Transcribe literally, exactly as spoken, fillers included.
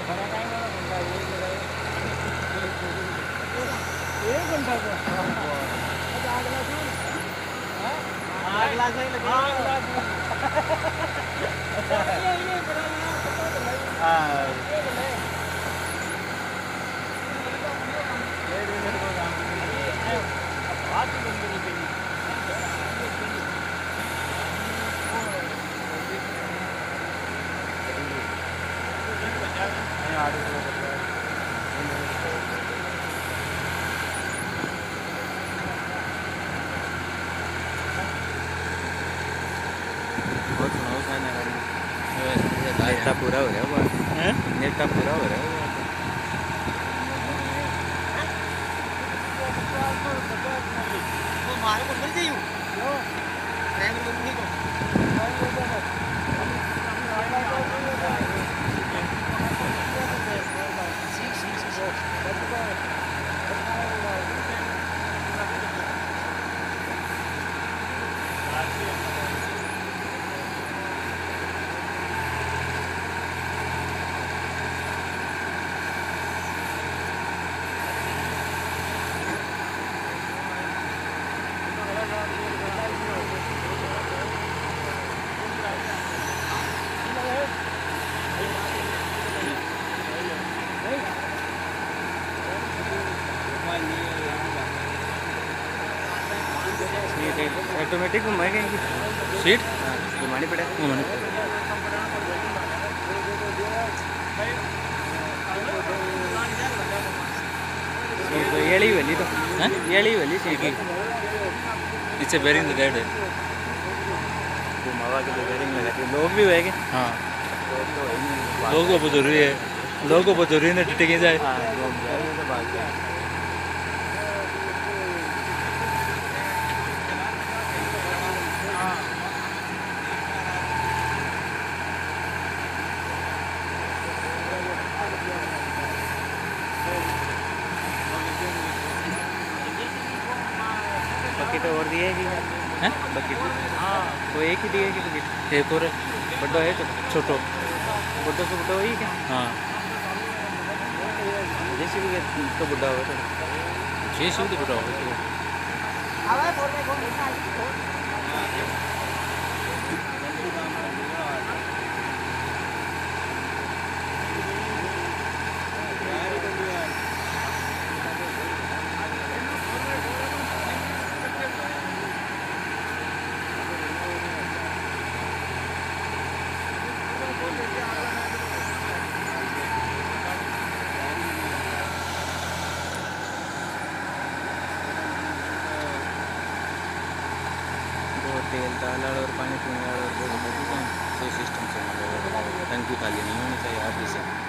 एक घंटा को आठ लाख नहीं लगे आठ लाख हाँ डेढ़ मिनट को काम बात ही बंद नहीं करी आठ नेता पूरा हो रहा है नेता पूरा हो रहा है मारे को मिल जाइयो ट्रेन को नहीं को ऑटोमेटिक घुमाएंगे सीट घुमानी पड़ेगा घुमानी तो ये ली वाली तो ये ली वाली सीट की नीचे बेरिंग लगाए है घुमावा के लिए बेरिंग लगा के लोग भी हुए हाँ लोग को जरूरी है लोग को जरूरी है टिके जाए बकेट और दिए कि हैं बकेट हाँ वो एक ही दिए कि बकेट एक और बड़ा है छोटो बड़ा से बड़ा वही क्या हाँ जैसे भी तो बड़ा होगा छः सौ तो बड़ा होगा तेल डाला और पानी पीने वाला और बहुत सिस्टम से टंकी खाली नहीं होनी चाहिए आप इसे